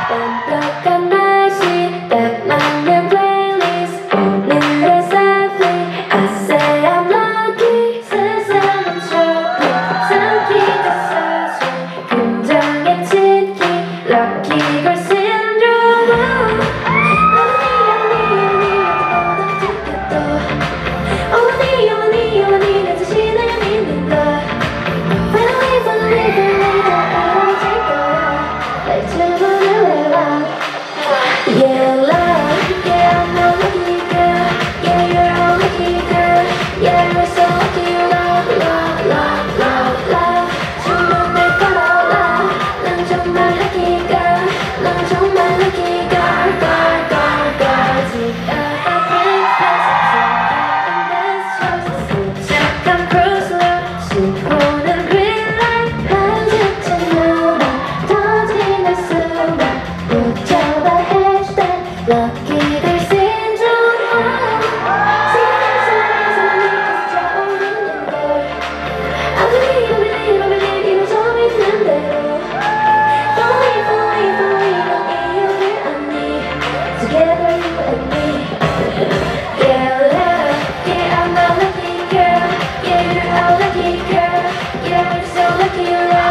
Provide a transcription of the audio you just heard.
완벽한 날씨 딱 맞는 플레이리스트 오늘의 셀피 I say I'm lucky 세상은 좁혀 삼키고 서서 굉장히 치키 Lucky girl syndrome 오니 내 자신을 믿는 걸 Believe 이루어질 거야 날 주문을 해봐 Yeah love, yeah I'm a lucky girl Yeah you're a lucky girl Yeah you're so lucky love, love, love, love, love 주문을 걸어라 난 정말 lucky girl 난 정말 lucky girl, girl, girl, girl 지각한 princess 착한 Bruce Lee 신보는 green light 마주친 눈에 터지는 순간 붙여봐 hashtag lucky girl syndrome 세상 속에서 네가 스쳐오르는 걸 I believe 이루어져 있는 대로 Falling 넌 이유를 아니 Together you and me Yeah love, yeah I'm a lucky girl Yeah you're a lucky girl Yeah you're so lucky love